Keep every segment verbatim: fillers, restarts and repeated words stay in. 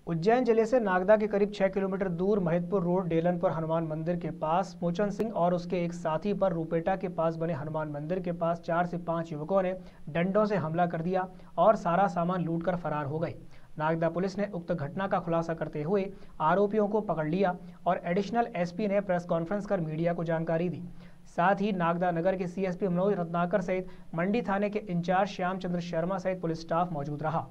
उज्जैन जिले से नागदा के करीब छह किलोमीटर दूर महिदपुर रोड डेलनपुर हनुमान मंदिर के पास मोचन सिंह और उसके एक साथी पर रूपेटा के पास बने हनुमान मंदिर के पास चार से पांच युवकों ने डंडों से हमला कर दिया और सारा सामान लूटकर फरार हो गए। नागदा पुलिस ने उक्त घटना का खुलासा करते हुए आरोपियों को पकड़ लिया और एडिशनल एसपी ने प्रेस कॉन्फ्रेंस कर मीडिया को जानकारी दी। साथ ही नागदा नगर के सीएसपी मनोज रत्नाकर सहित मंडी थाने के इंचार्ज श्यामचंद्र शर्मा सहित पुलिस स्टाफ मौजूद रहा।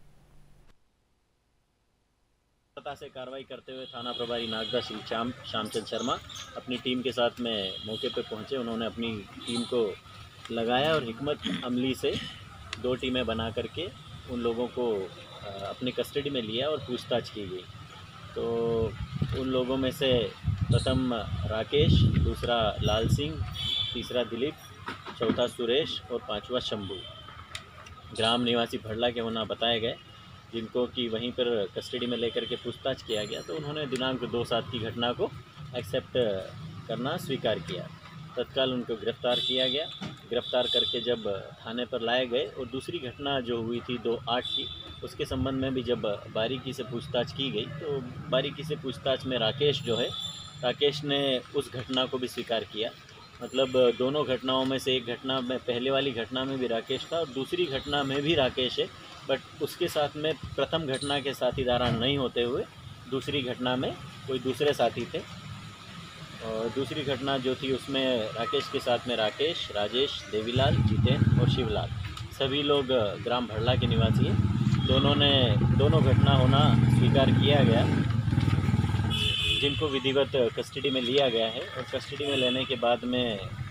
से कार्रवाई करते हुए थाना प्रभारी नागदा श्री श्याम श्यामचंद शर्मा अपनी टीम के साथ में मौके पर पहुंचे। उन्होंने अपनी टीम को लगाया और हिकमत अमली से दो टीमें बना करके उन लोगों को अपनी कस्टडी में लिया और पूछताछ की गई। तो उन लोगों में से प्रथम राकेश, दूसरा लाल सिंह, तीसरा दिलीप, चौथा सुरेश और पांचवा शंभू ग्राम निवासी भड़ला के होना बताए गए, जिनको कि वहीं पर कस्टडी में लेकर के पूछताछ किया गया। तो उन्होंने दिनांक दो सात की घटना को एक्सेप्ट करना स्वीकार किया। तत्काल उनको गिरफ्तार किया गया। गिरफ्तार करके जब थाने पर लाए गए और दूसरी घटना जो हुई थी दो आठ की, उसके संबंध में भी जब बारीकी से पूछताछ की गई तो बारीकी से पूछताछ में राकेश जो है राकेश ने उस घटना को भी स्वीकार किया। मतलब दोनों घटनाओं में से एक घटना में, पहले वाली घटना में भी राकेश था और दूसरी घटना में भी राकेश है, बट उसके साथ में प्रथम घटना के साथीदार नहीं होते हुए दूसरी घटना में कोई दूसरे साथी थे। और दूसरी घटना जो थी उसमें राकेश के साथ में राकेश, राजेश, देवीलाल, जितेन और शिवलाल सभी लोग ग्राम भड़ला के निवासी हैं। दोनों ने दोनों घटना होना स्वीकार किया गया, जिनको विधिवत कस्टडी में लिया गया है। और कस्टडी में लेने के बाद में